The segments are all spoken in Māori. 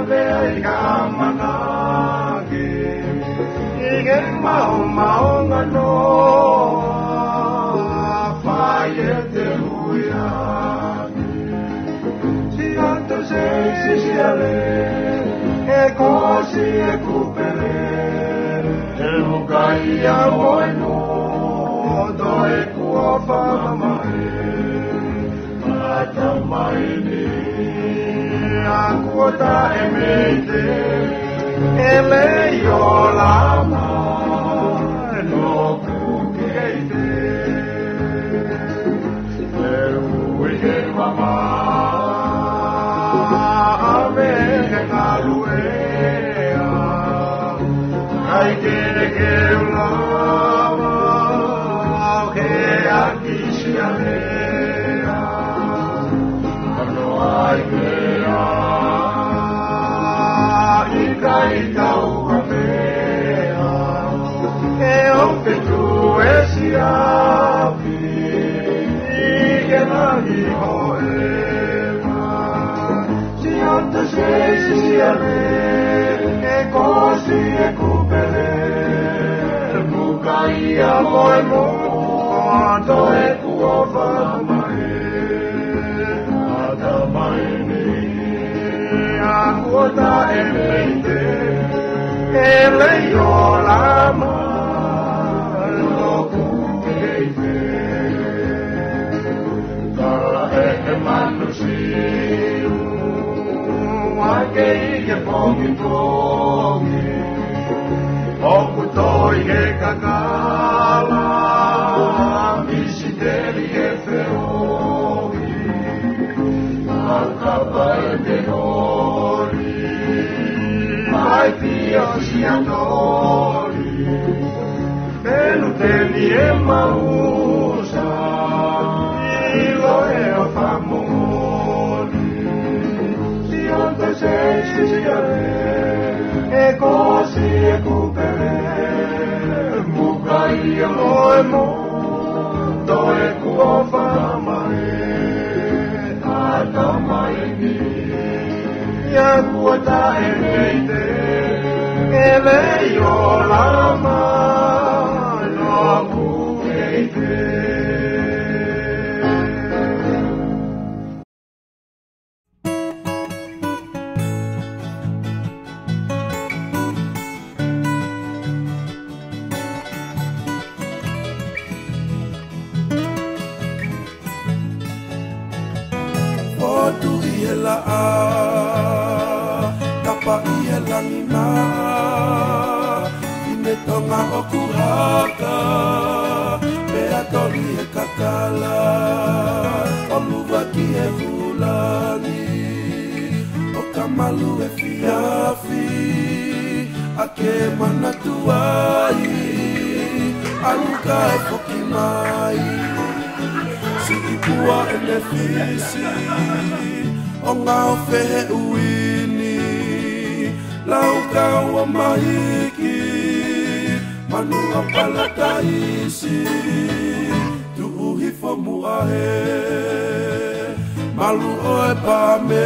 vei kamanaki ige maonga noa faie te huia si anto sei si ale e così e cupere e lucaia bueno do e cuofa mai atamaini akuota emete eleio lama no kukeite eruige mama ave kaluea ai kene ke lama ke akisiale Ikaitau kamea e ope tu esi api ike nani hoema si anta sei si ale e così e cupele bukaia moemo to e kuova mai Akuota emete eleio lama no kukeite kala manusiu wakei pongi okutoi ke kakala visiteli e ferogi akabai de Ai Dio siatori Peluteni e mausa Ilo e o famoni Si onte sei si ale E così e cupere Bucaia moemo Do e cuofa mai Atamaini Akuota emete eleio lama no kukeite Fotu iela Tapa ia langina Imetonga okuhaka Pea toli e kakala Oluwa ki e fulani O kamalu e fiafi Ake manatuai Aluka e fokimai Si ipua e nefisi O ngao fehe uini Lauka wa mahiki Manua palataisi Tuuhi fomuahe Malu oe pame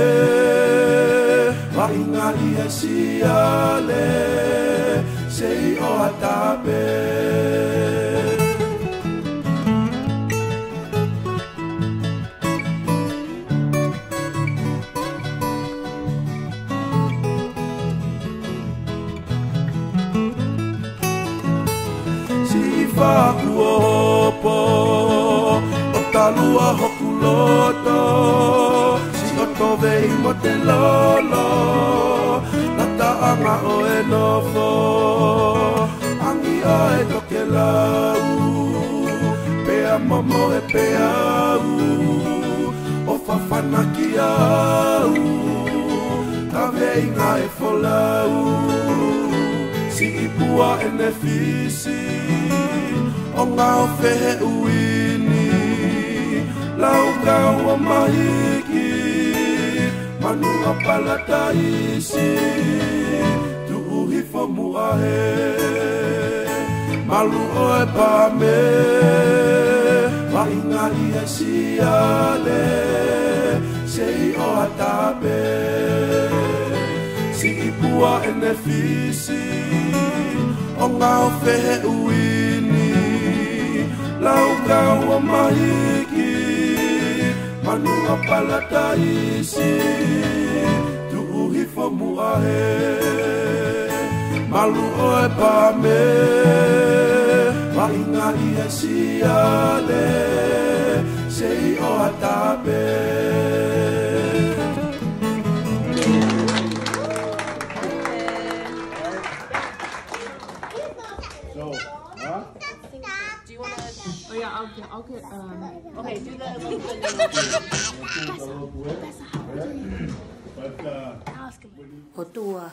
Wainga ia siale Sei o atape Fakuopo O talua hokuloto Si oto vei mo te lolo Nata anga o e nofo Angi a e toke lau Pea momo e pea u O fafana ki au Ta vei nga e folau Si ipua e nefisi O ngao fehe uini Lauka wa mahiki Manua palataisi Tuuhi fomuahe Malu oe pame Wainga ia siale Sei o atape si ipua e ne fisi o ngā whehe uini lau kaua mahiki manua palataisi tuuhifo muahe malu oe pame Wainga ia siale sei o atape So, huh? Do you want to? Oh yeah, I'll get. Okay, do the. O tua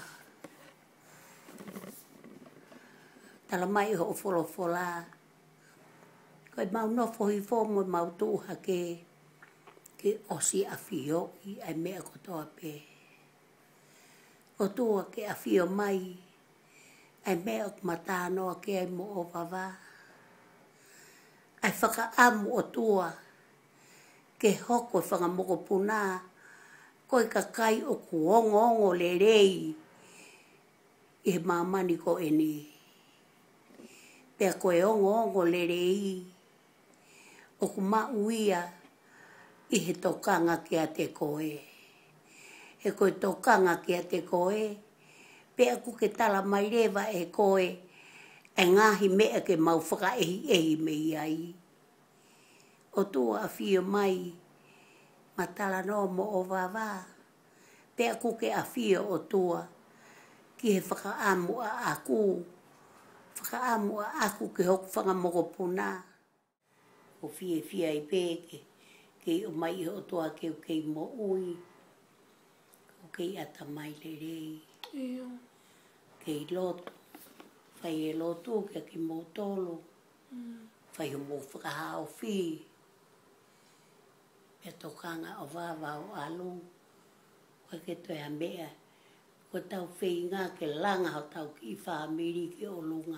tala mai ho folofola koe mau no fohi fo mo mau tu ha ke osi afio I ai mea kotoa pe o tua ke afio mai ai mea o matano ke ai mo o vava ai whaka amu o tua ke hoko whangamoko puna koe ka kai o kuongo le rei I mamani ko eni. Pea koe ongo le rei o ku mauia I he tokanga ki a te koe. He koe tokanga ki a te koe, pea ku ke tala mai rewa e koe, e ngahi mea ke mau whaka ehi me ai. O tua a whio mai, ma tala no mo o wawa, pea ku ke a whio o tua, ki he whakaamu a aku, whakaamu a aku ke hoku whangamoko puna. O whia I pēke, ke o mai o tua ke o kei mo ui, o kei ata mai le rei. Kei loto, whai e loto ke ki mo tolo, whai o mo whakahao whi. Pea tokanga o wawa o alu, koe ke toi a mea, ko tau whi ngā ke langa ho tau ki whamiri ki o lunga.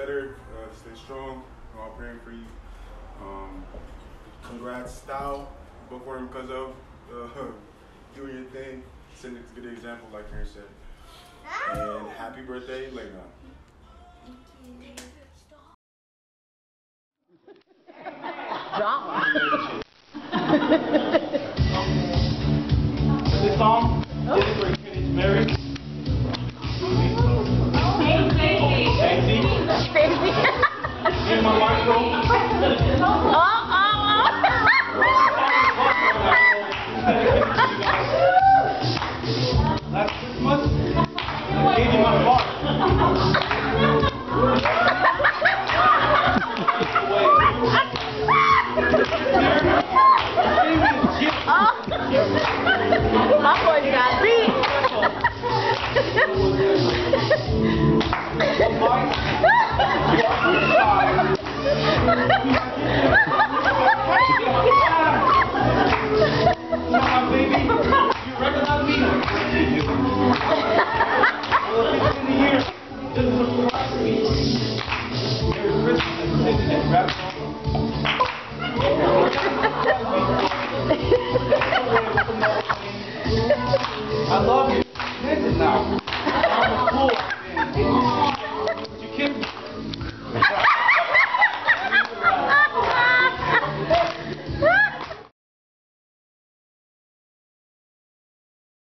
better, stay strong. We're all praying for you. Congrats, Style, bookworm, because of doing your thing, setting a good example, like Karen said. And happy birthday, Lena. This song is for Kenny's marriage. Stacy. Stacy. Here's my wife.